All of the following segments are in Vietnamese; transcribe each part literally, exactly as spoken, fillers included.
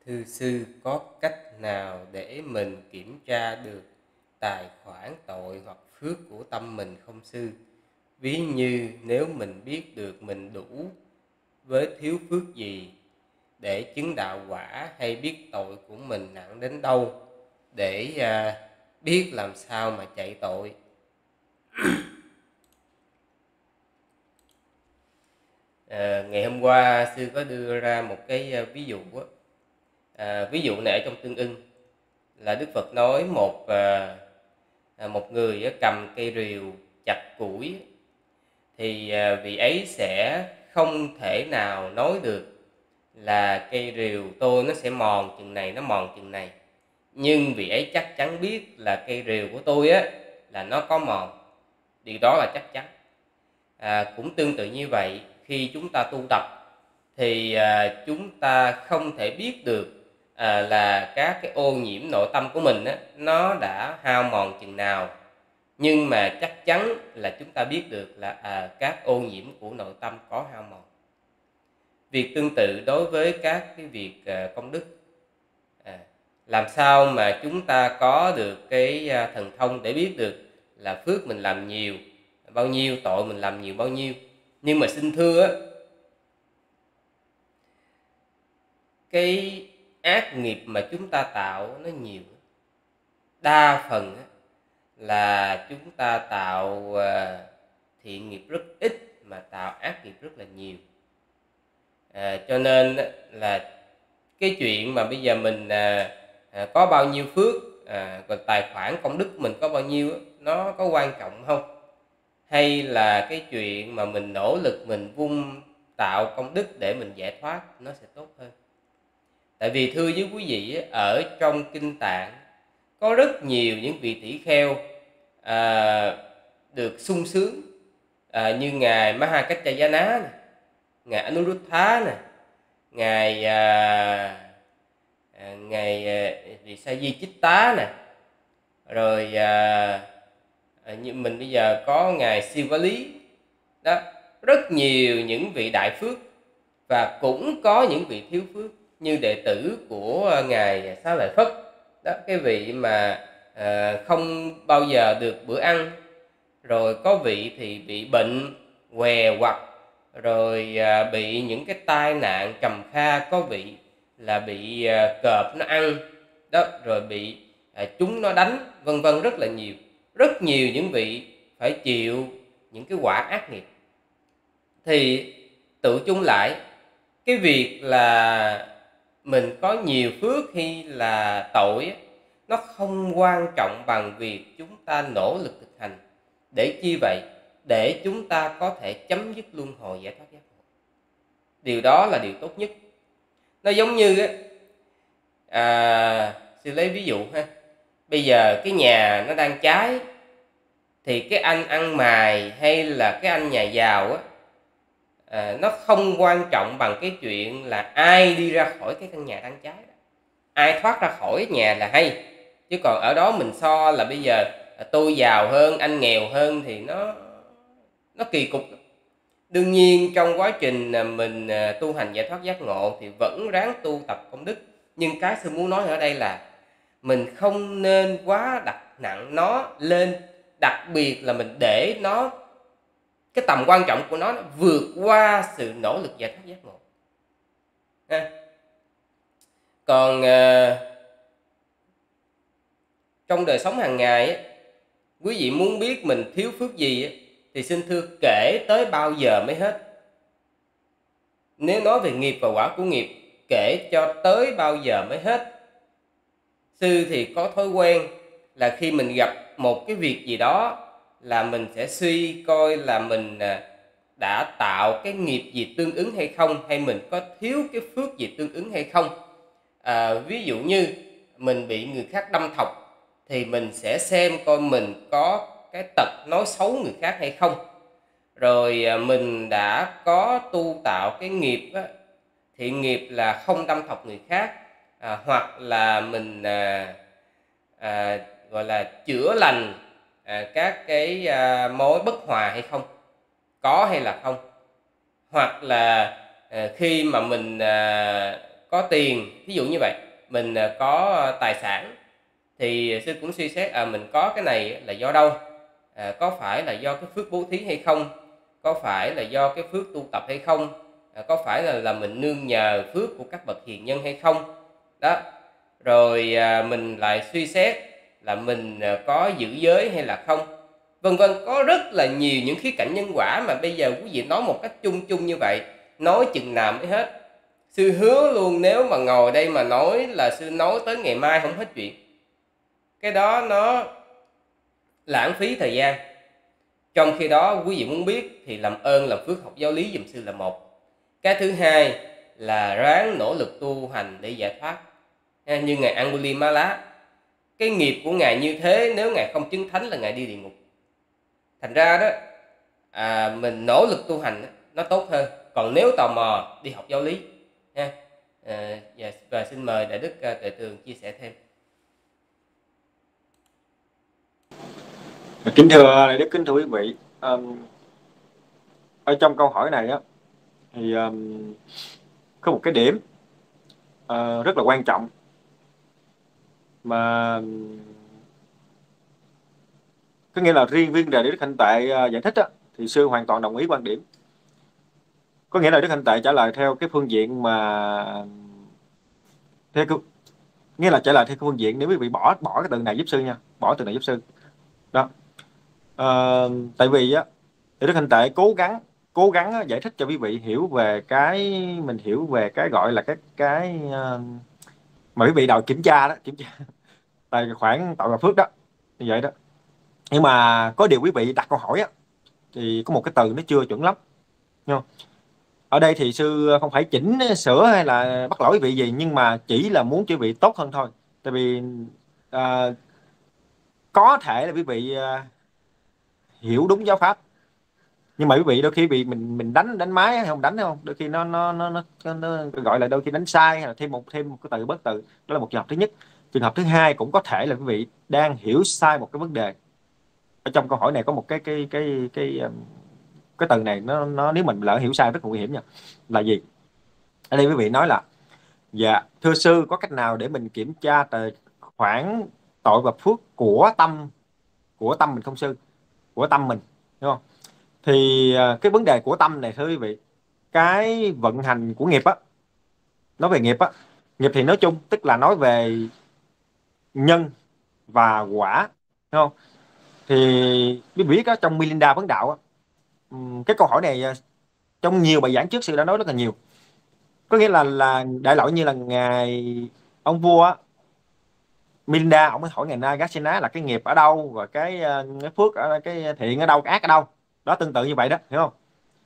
Thưa sư, có cách nào để mình kiểm tra được tài khoản tội hoặc phước của tâm mình không sư? Ví như nếu mình biết được mình đủ với thiếu phước gì để chứng đạo quả, hay biết tội của mình nặng đến đâu để à, biết làm sao mà chạy tội. À, ngày hôm qua sư có đưa ra một cái à, ví dụ á. À, ví dụ này ở trong Tương Ưng là Đức Phật nói một à, à, một người á, cầm cây rìu chặt củi, thì à, vị ấy sẽ không thể nào nói được là cây rìu tôi nó sẽ mòn chừng này, nó mòn chừng này, nhưng vị ấy chắc chắn biết là cây rìu của tôi á là nó có mòn, điều đó là chắc chắn. À, cũng tương tự như vậy, khi chúng ta tu tập thì à, chúng ta không thể biết được à, là các cái ô nhiễm nội tâm của mình á, nó đã hao mòn chừng nào, nhưng mà chắc chắn là chúng ta biết được là à, các ô nhiễm của nội tâm có hao mòn. Việc tương tự đối với các cái việc à, công đức. À, làm sao mà chúng ta có được cái à, thần thông để biết được là phước mình làm nhiều bao nhiêu, tội mình làm nhiều bao nhiêu. Nhưng mà xin thưa á, cái ác nghiệp mà chúng ta tạo nó nhiều, đa phần á, là chúng ta tạo à, thiện nghiệp rất ít mà tạo ác nghiệp rất là nhiều. À, cho nên là cái chuyện mà bây giờ mình à, à, có bao nhiêu phước, à, còn tài khoản công đức của mình có bao nhiêu, nó có quan trọng không? Hay là cái chuyện mà mình nỗ lực mình vun tạo công đức để mình giải thoát nó sẽ tốt hơn? Tại vì thưa với quý vị, ở trong Kinh Tạng có rất nhiều những vị tỷ kheo à, được sung sướng, à, như ngài Mahakaccayana này, ngài Anuruddha này, ngài à, à, ngài vị sa di chích tá nè, rồi à, à, như mình bây giờ có ngài Siva Lý đó, rất nhiều những vị đại phước, và cũng có những vị thiếu phước như đệ tử của ngài Xá Lợi Phất đó, cái vị mà à, không bao giờ được bữa ăn, rồi có vị thì bị bệnh què quặt, rồi à, bị những cái tai nạn trầm kha, có vị là bị à, cọp nó ăn đó, rồi bị à, chúng nó đánh, vân vân, rất là nhiều. Rất nhiều những vị phải chịu những cái quả ác nghiệp. Thì tự chung lại, cái việc là mình có nhiều phước hay là tội, nó không quan trọng bằng việc chúng ta nỗ lực thực hành. Để chi vậy? Để chúng ta có thể chấm dứt luân hồi, giải thoát giác ngộ. Điều đó là điều tốt nhất. Nó giống như á, à, sư lấy ví dụ ha, bây giờ cái nhà nó đang cháy, thì cái anh ăn mày hay là cái anh nhà giàu á, à, nó không quan trọng bằng cái chuyện là ai đi ra khỏi cái căn nhà đang cháy đó, ai thoát ra khỏi nhà là hay. Chứ còn ở đó mình so là bây giờ tôi giàu hơn, anh nghèo hơn thì nó nó kỳ cục. Đương nhiên trong quá trình mình tu hành giải thoát giác ngộ thì vẫn ráng tu tập công đức. Nhưng cái sư muốn nói ở đây là mình không nên quá đặt nặng nó lên, đặc biệt là mình để nó, cái tầm quan trọng của nó, nó vượt qua sự nỗ lực giải thoát giác ngộ ha. Còn uh, trong đời sống hàng ngày á, quý vị muốn biết mình thiếu phước gì á, thì xin thưa kể tới bao giờ mới hết. Nếu nói về nghiệp và quả của nghiệp, kể cho tới bao giờ mới hết. Sư thì có thói quen là khi mình gặp một cái việc gì đó là mình sẽ suy coi là mình đã tạo cái nghiệp gì tương ứng hay không, hay mình có thiếu cái phước gì tương ứng hay không. À, ví dụ như mình bị người khác đâm thọc thì mình sẽ xem coi mình có cái tật nói xấu người khác hay không. Rồi mình đã có tu tạo cái nghiệp á, thiện nghiệp là không đâm thọc người khác, à, hoặc là mình à, à, gọi là chữa lành à, các cái à, mối bất hòa hay không, có hay là không. Hoặc là à, khi mà mình à, có tiền, ví dụ như vậy, mình à, có tài sản, thì sư cũng suy xét à mình có cái này là do đâu, à, có phải là do cái phước bố thí hay không, có phải là do cái phước tu tập hay không, à, có phải là là mình nương nhờ phước của các bậc hiền nhân hay không. Đó, rồi à, mình lại suy xét là mình à, có giữ giới hay là không, vân vân. Có rất là nhiều những khía cạnh nhân quả mà bây giờ quý vị nói một cách chung chung như vậy, nói chừng nào mới hết. Sư hứa luôn, nếu mà ngồi đây mà nói là sư nói tới ngày mai không hết chuyện. Cái đó nó lãng phí thời gian. Trong khi đó quý vị muốn biết thì làm ơn làm phước học giáo lý giùm sư là một. Cái thứ hai là ráng nỗ lực tu hành để giải thoát. Như ngài Angulimala, cái nghiệp của ngài như thế, nếu ngài không chứng thánh là ngài đi địa ngục. Thành ra đó à, mình nỗ lực tu hành nó tốt hơn. Còn nếu tò mò đi học giáo lý ha. À, và xin mời Đại Đức Tuệ Tường chia sẻ thêm. Kính thưa Đại Đức, kính thưa quý vị, um, ở trong câu hỏi này á thì um, có một cái điểm uh, rất là quan trọng mà um, có nghĩa là riêng viên Đại Đức Hạnh Tệ uh, giải thích á, thì sư hoàn toàn đồng ý quan điểm. Có nghĩa là Đức Hạnh Tệ trả lời theo cái phương diện mà theo cái, nghĩa là trả lời theo cái phương diện, nếu quý vị bỏ bỏ cái từ này giúp sư nha, bỏ từ này giúp sư đó. Uh, tại vì á, Đức Hạnh Tệ cố gắng cố gắng giải thích cho quý vị hiểu về cái mình hiểu về cái gọi là cái cái uh, mà quý vị đòi kiểm tra đó, kiểm tra tài khoản tội và phước đó, như vậy đó. Nhưng mà có điều quý vị đặt câu hỏi á, thì có một cái từ nó chưa chuẩn lắm, đúng không? Ở đây thì sư không phải chỉnh sửa hay là bắt lỗi quý vị gì, nhưng mà chỉ là muốn cho quý vị tốt hơn thôi. Tại vì uh, có thể là quý vị uh, hiểu đúng giáo pháp, nhưng mà quý vị đôi khi bị mình mình đánh đánh máy hay không đánh không, đôi khi nó nó, nó nó nó gọi là đôi khi đánh sai, hay là thêm một thêm một cái từ bớt từ. Đó là một trường hợp thứ nhất. Trường hợp thứ hai cũng có thể là quý vị đang hiểu sai một cái vấn đề. Ở trong câu hỏi này có một cái cái cái cái cái, cái từ này nó nó nếu mình lỡ hiểu sai rất là nguy hiểm nha. Là gì? Ở đây quý vị nói là dạ thưa sư, có cách nào để mình kiểm tra tài khoản tội và phước của tâm của tâm mình không sư? Của tâm mình, đúng không? Thì cái vấn đề của tâm này thưa quý vị, cái vận hành của nghiệp á, nói về nghiệp á, nghiệp thì nói chung tức là nói về nhân và quả, đúng không? Thì quý vị biết á, trong Milinda Vấn Đạo á, cái câu hỏi này trong nhiều bài giảng trước sư đã nói rất là nhiều. Có nghĩa là là đại loại như là ngài ông vua á, Milinda ông mới hỏi ngài Nagasena là cái nghiệp ở đâu, và cái, cái phước ở cái thiện ở đâu, cái ác ở đâu đó, tương tự như vậy đó, hiểu không?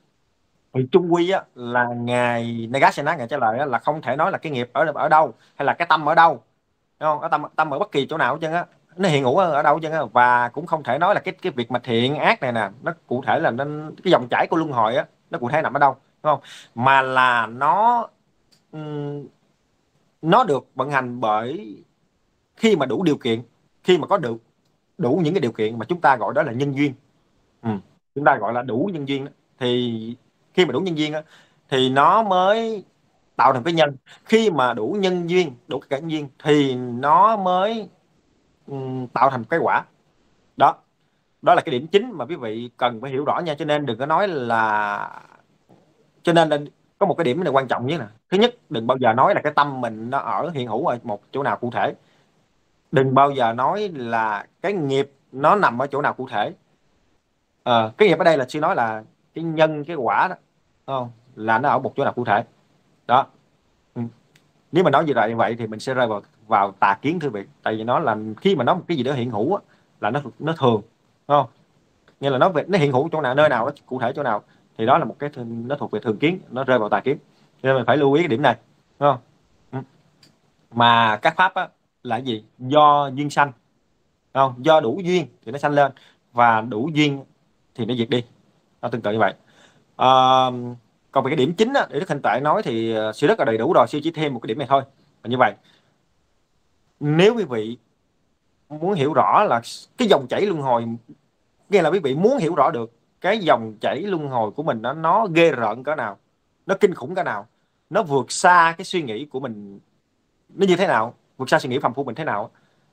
Thì chung quy á, là ngài Nagasena ngài trả lời á, là không thể nói là cái nghiệp ở ở đâu hay là cái tâm ở đâu, đúng không? Ở tâm tâm ở bất kỳ chỗ nào hết trơn á, nó hiện hữu ở, ở đâu hết trơn á. Và cũng không thể nói là cái cái việc mà thiện ác này nè, nó cụ thể là nó, cái dòng chảy của luân hồi á, nó cụ thể nằm ở đâu, đúng không? Mà là nó ừm, nó được vận hành bởi khi mà đủ điều kiện, khi mà có được đủ những cái điều kiện mà chúng ta gọi đó là nhân duyên. Ừ. Chúng ta gọi là đủ nhân duyên đó. Thì khi mà đủ nhân duyên đó, thì nó mới tạo thành cái nhân. Khi mà đủ nhân duyên, đủ cái nhân duyên thì nó mới um, tạo thành cái quả. Đó, đó là cái điểm chính mà quý vị cần phải hiểu rõ nha. Cho nên đừng có nói là, cho nên là có một cái điểm này quan trọng nhất nè. Thứ nhất, đừng bao giờ nói là cái tâm mình nó ở hiện hữu ở một chỗ nào cụ thể. Đừng bao giờ nói là cái nghiệp nó nằm ở chỗ nào cụ thể. À, cái nghiệp ở đây là sư nói là cái nhân cái quả đó, không? Là nó ở một chỗ nào cụ thể đó. Ừ. Nếu mà nói như vậy vậy thì mình sẽ rơi vào vào tà kiến thưa vị. Tại vì nó là khi mà nói một cái gì đó hiện hữu á, là nó nó thường, đúng không? Nghĩa là nó về nó hiện hữu chỗ nào, nơi nào, nó cụ thể chỗ nào, thì đó là một cái nó thuộc về thường kiến, nó rơi vào tà kiến. Nên mình phải lưu ý cái điểm này, đúng không? Ừ. Mà các pháp á, là gì? Do duyên sanh, không? Do đủ duyên thì nó sanh lên, và đủ duyên thì nó diệt đi. Nó tương tự như vậy. À, còn về cái điểm chính á, để Đức Hạnh Tệ nói thì sư rất là đầy đủ rồi, sư chỉ thêm một cái điểm này thôi. Và như vậy, nếu quý vị muốn hiểu rõ là cái dòng chảy luân hồi, nghĩa là quý vị muốn hiểu rõ được cái dòng chảy luân hồi của mình nó nó ghê rợn cỡ nào, nó kinh khủng cỡ nào, nó vượt xa cái suy nghĩ của mình, nó như thế nào, vượt xa suy nghĩ phàm phu mình thế nào.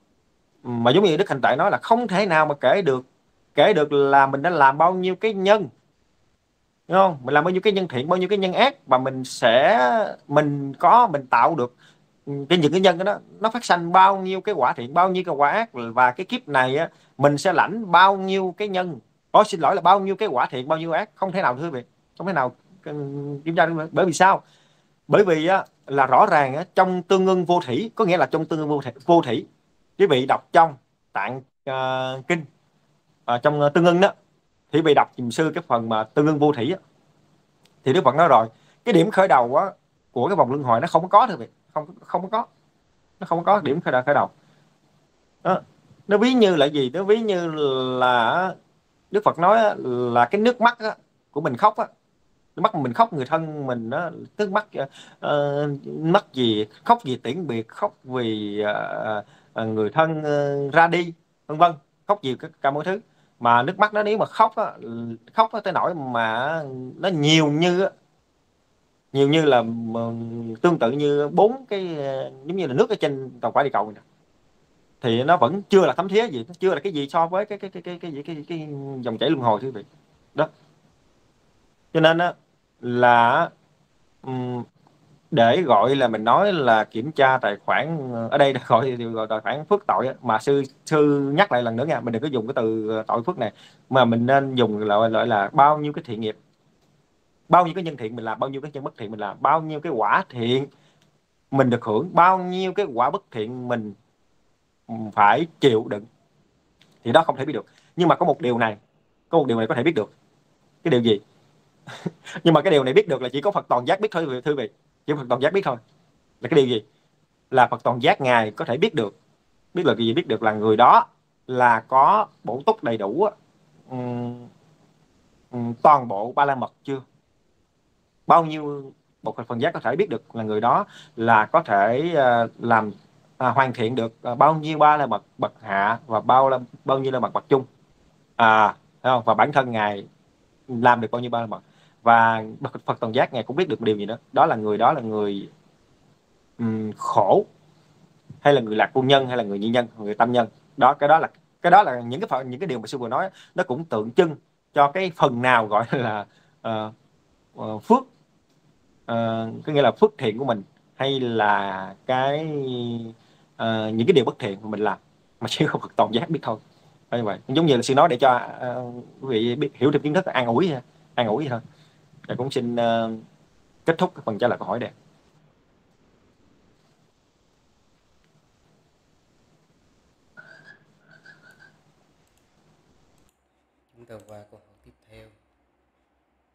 Mà giống như Đức Hành Tệ nói là không thể nào mà kể được, kể được là mình đã làm bao nhiêu cái nhân, đúng không? Mình làm bao nhiêu cái nhân thiện, bao nhiêu cái nhân ác, và mình sẽ mình có mình tạo được cái những cái nhân đó nó phát sanh bao nhiêu cái quả thiện, bao nhiêu cái quả ác, và cái kiếp này á mình sẽ lãnh bao nhiêu cái nhân, có xin lỗi là bao nhiêu cái quả thiện bao nhiêu ác, không thể nào, thưa quý vị, không thể nào ừ, kiểm tra được. Bởi vì sao? Bởi vì á là rõ ràng á, trong tương ưng vô thủy, có nghĩa là trong tương ưng vô thủy, vô thủy quý vị đọc trong tạng uh, kinh, uh, trong uh, tương ưng đó, thì quý vị đọc dùm sư cái phần mà tương ưng vô thủy á, thì Đức Phật nói rồi, cái điểm khởi đầu á của cái vòng luân hồi nó không có, thưa quý vị, không không có, nó không có điểm khởi đầu, khởi đầu đó. Nó ví như là gì? Nó ví như là Đức Phật nói là cái nước mắt á, của mình khóc á, nước mắt mình khóc người thân mình đó, nước mắt uh, mắt gì, khóc vì tiễn biệt, khóc vì uh, uh, người thân uh, ra đi, vân vân, khóc vì cả, cả mọi thứ. Mà nước mắt nó nếu mà khóc á, khóc á tới nỗi mà nó nhiều như nhiều như là tương tự như bốn cái giống như là nước ở trên tàu quả địa cầu này, thì nó vẫn chưa là thấm thía gì, nó chưa là cái gì so với cái cái cái cái cái cái, cái, cái dòng chảy luân hồi, thưa quý vị. Đó, cho nên á là um, để gọi là mình nói là kiểm tra tài khoản, ở đây gọi gọi tài khoản phước tội á, mà sư sư nhắc lại lần nữa nha, mình đừng có dùng cái từ tội phước này, mà mình nên dùng loại loại là bao nhiêu cái thiện nghiệp, bao nhiêu cái nhân thiện mình làm, bao nhiêu cái nhân bất thiện mình làm, bao nhiêu cái quả thiện mình được hưởng, bao nhiêu cái quả bất thiện mình phải chịu đựng, thì đó không thể biết được. Nhưng mà có một điều này, có một điều này có thể biết được. Cái điều gì? Nhưng mà cái điều này biết được là chỉ có Phật Toàn Giác biết thôi, thưa quý vị, chỉ Phật Toàn Giác biết thôi. Là cái điều gì? Là Phật Toàn Giác ngài có thể biết được. Biết là cái gì? Biết được là người đó là có bổ túc đầy đủ um, um, toàn bộ ba la mật chưa. Bao nhiêu một Phật Giác có thể biết được là người đó là có thể uh, làm à, hoàn thiện được uh, bao nhiêu ba la mật bậc hạ, và bao la, bao nhiêu la mật bậc chung, à thấy không? Và bản thân ngài làm được bao nhiêu ba la mật. Và Phật Toàn Giác ngài cũng biết được một điều gì đó, đó là người đó là người um, khổ, hay là người lạc quân nhân, hay là người nhị nhân, người tâm nhân. Đó, cái đó là cái đó là những cái những cái điều mà sư vừa nói, nó cũng tượng trưng cho cái phần nào gọi là uh, uh, phước, uh, có nghĩa là phước thiện của mình, hay là cái uh, những cái điều bất thiện mà mình làm, mà chỉ có Phật Toàn Giác biết thôi. Như vậy, giống như là sư nói để cho uh, quý vị biết, hiểu thêm kiến thức, an ủi an ủi thôi. Và cũng xin uh, kết thúc cái phần trả lời câu hỏi này. Chúng ta qua câu hỏi tiếp theo.